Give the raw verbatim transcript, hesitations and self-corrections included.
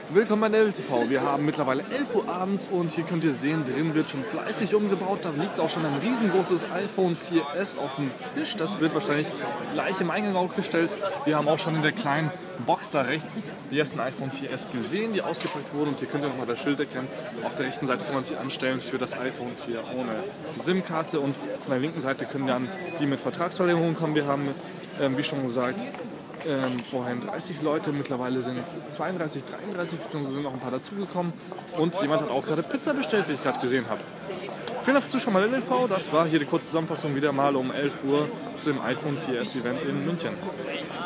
Willkommen bei L T V. Wir haben mittlerweile elf Uhr abends und hier könnt ihr sehen, drin wird schon fleißig umgebaut. Da liegt auch schon ein riesengroßes iPhone vier S auf dem Tisch. Das wird wahrscheinlich gleich im Eingang aufgestellt. Wir haben auch schon in der kleinen Box da rechts die ersten iPhone vier S gesehen, die ausgepackt wurden. Und hier könnt ihr nochmal das Schild erkennen. Auf der rechten Seite kann man sich anstellen für das iPhone vier ohne SIM-Karte. Und von der linken Seite können dann die mit Vertragsverlängerung kommen. Wir haben, ähm, wie schon gesagt, Ähm, vorhin dreißig Leute, mittlerweile sind es zweiunddreißig, dreiunddreißig, beziehungsweise sind noch ein paar dazugekommen und jemand hat auch gerade Pizza bestellt, wie ich gerade gesehen habe. Vielen Dank fürs Zuschauen bei L L V, das war hier die kurze Zusammenfassung wieder mal um elf Uhr zum iPhone vier S Event in München.